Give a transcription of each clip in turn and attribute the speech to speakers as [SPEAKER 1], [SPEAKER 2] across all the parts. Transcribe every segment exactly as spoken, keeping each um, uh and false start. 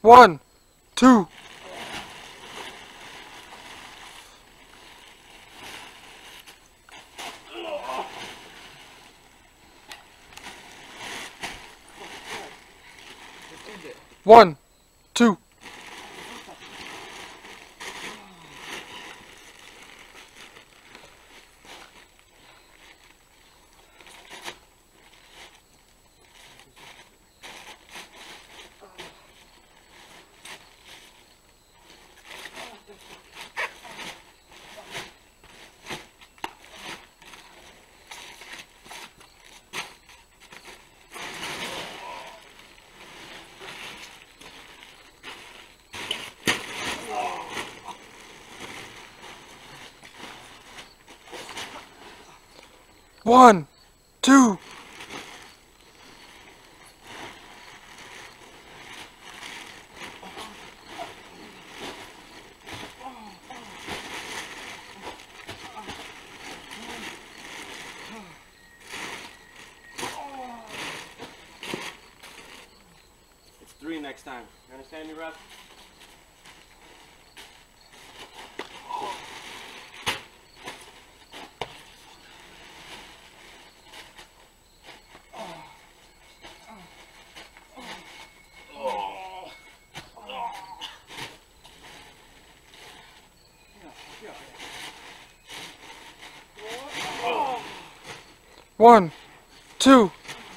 [SPEAKER 1] One, two. One, two. One, two.
[SPEAKER 2] It's three next time. You understand me, Rep?
[SPEAKER 1] One, two.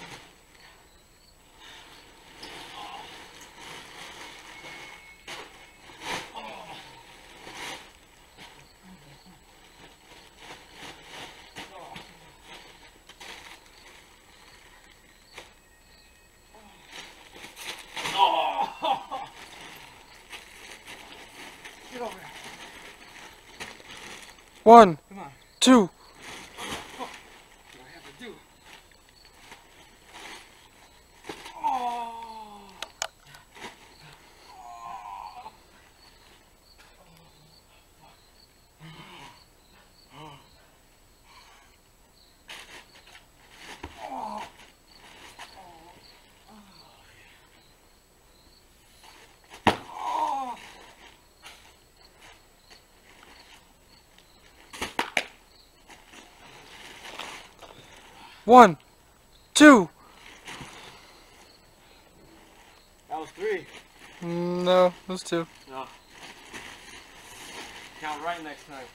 [SPEAKER 2] Get over here.
[SPEAKER 1] One,
[SPEAKER 2] Come on.
[SPEAKER 1] two.
[SPEAKER 2] What do I have to do? Oh.
[SPEAKER 1] One, two.
[SPEAKER 2] That was three.
[SPEAKER 1] No, those two.
[SPEAKER 2] No. Count right next time.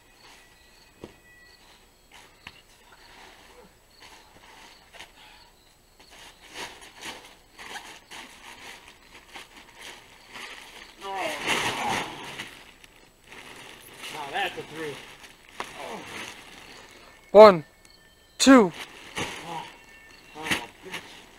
[SPEAKER 2] No. Now that's a three. Oh.
[SPEAKER 1] One, two.
[SPEAKER 2] Oh, oh, bitch.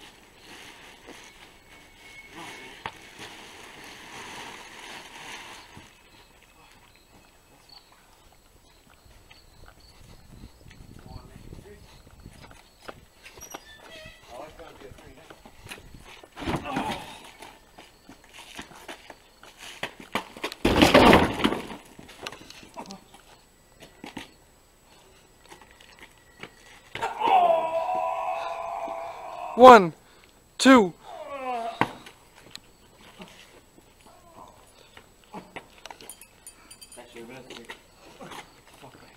[SPEAKER 1] One, two.
[SPEAKER 2] Actually, we're gonna have to get- Fuck that.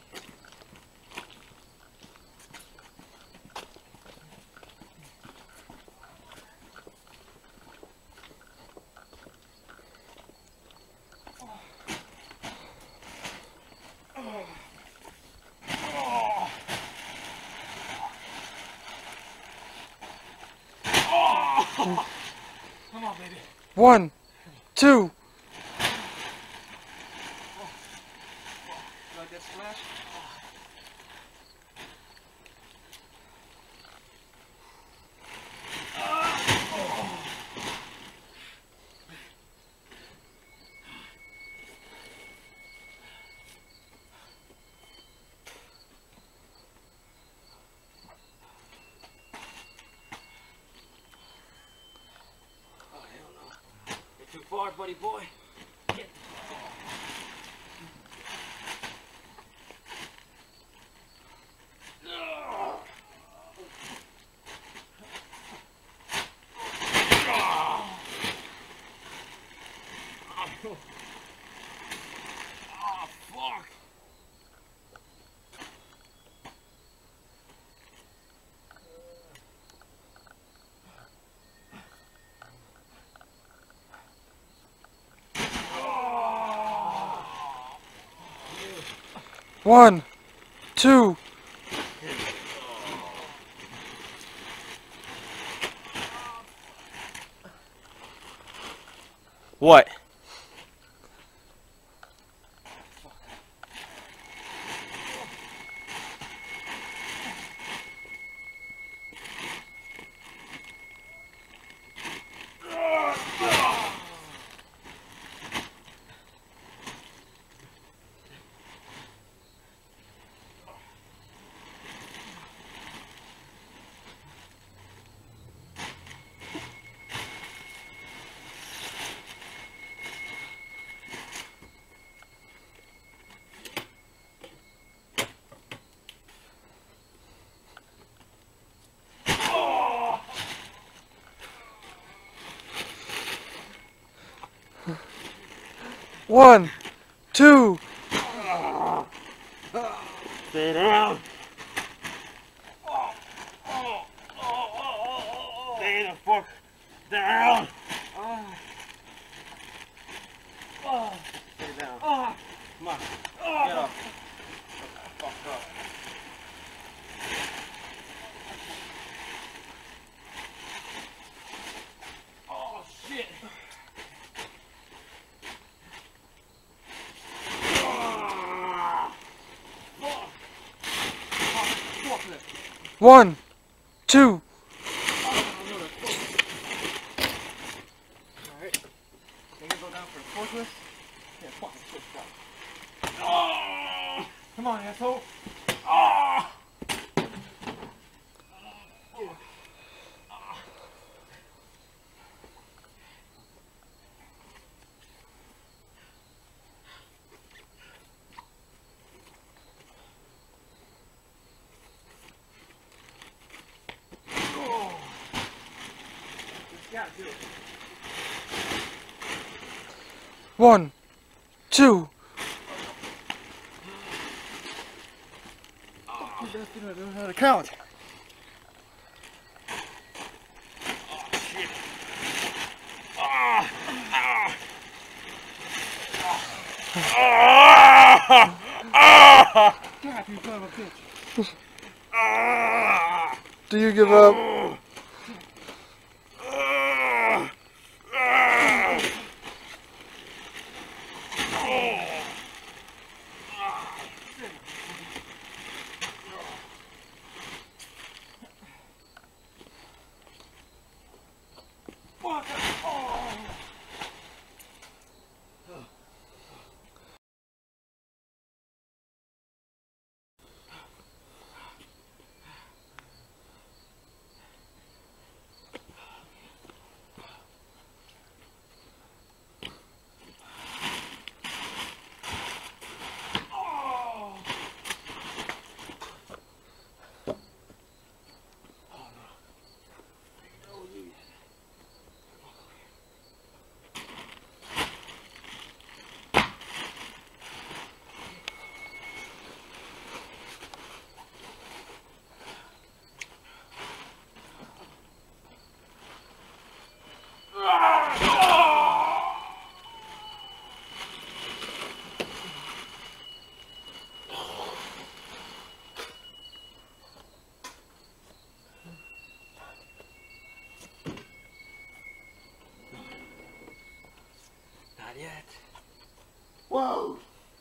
[SPEAKER 2] Come on, baby.
[SPEAKER 1] One, two.
[SPEAKER 2] You like that splash? Oh, hell no. You're too far, buddy boy. Get.
[SPEAKER 1] One, two.
[SPEAKER 2] What?
[SPEAKER 1] One, two.
[SPEAKER 2] Stay down. Stay the fuck down. Stay down. Come on. Get up. Fuck up. Oh shit.
[SPEAKER 1] One, two.
[SPEAKER 2] Alright. Can you go down for a forklift? Yeah, fucking switch down. Oh! Come on, asshole. Oh! Yeah, do it.
[SPEAKER 1] One, two.
[SPEAKER 2] Oh, you bastard, I don't know how to count. Oh, shit. Ah! Ah! Ah! Ah! God, you son of a bitch. Ah!
[SPEAKER 1] Do you give up?
[SPEAKER 2] Ah! Ah! Not yet. Whoa!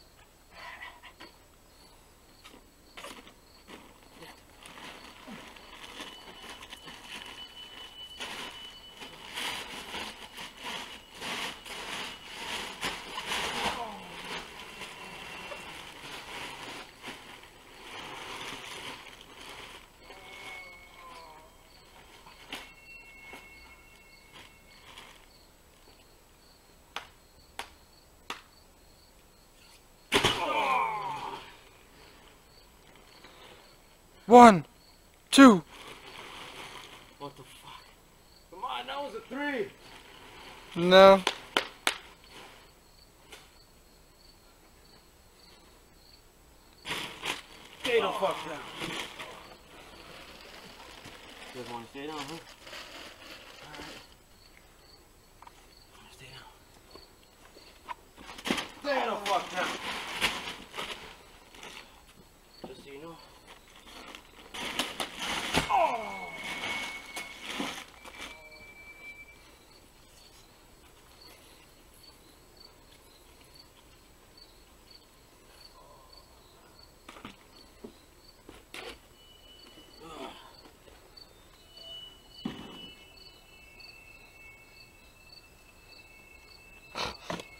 [SPEAKER 1] One, two.
[SPEAKER 2] What the fuck? Come on, that was a three.
[SPEAKER 1] No.
[SPEAKER 2] Stay the fuck down. You guys want to stay down, huh? Alright. Stay down. Stay the fuck down.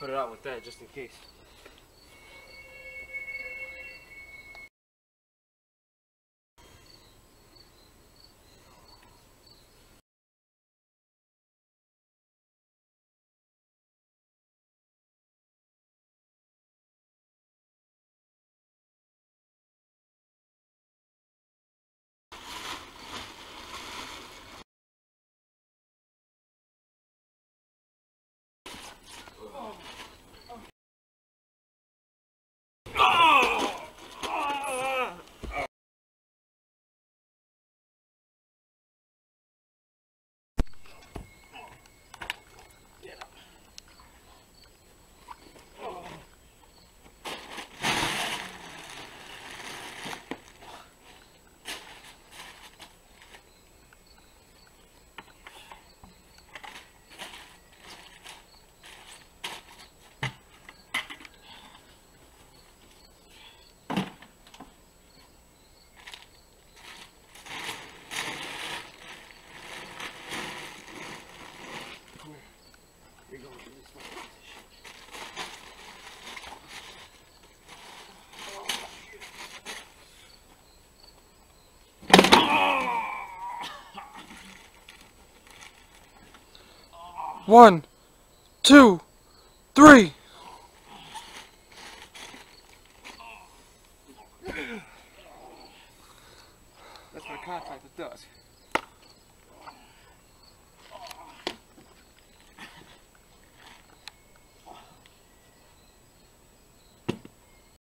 [SPEAKER 2] put it out with that just in case.
[SPEAKER 1] One, two, three.
[SPEAKER 2] That's what a contractor does.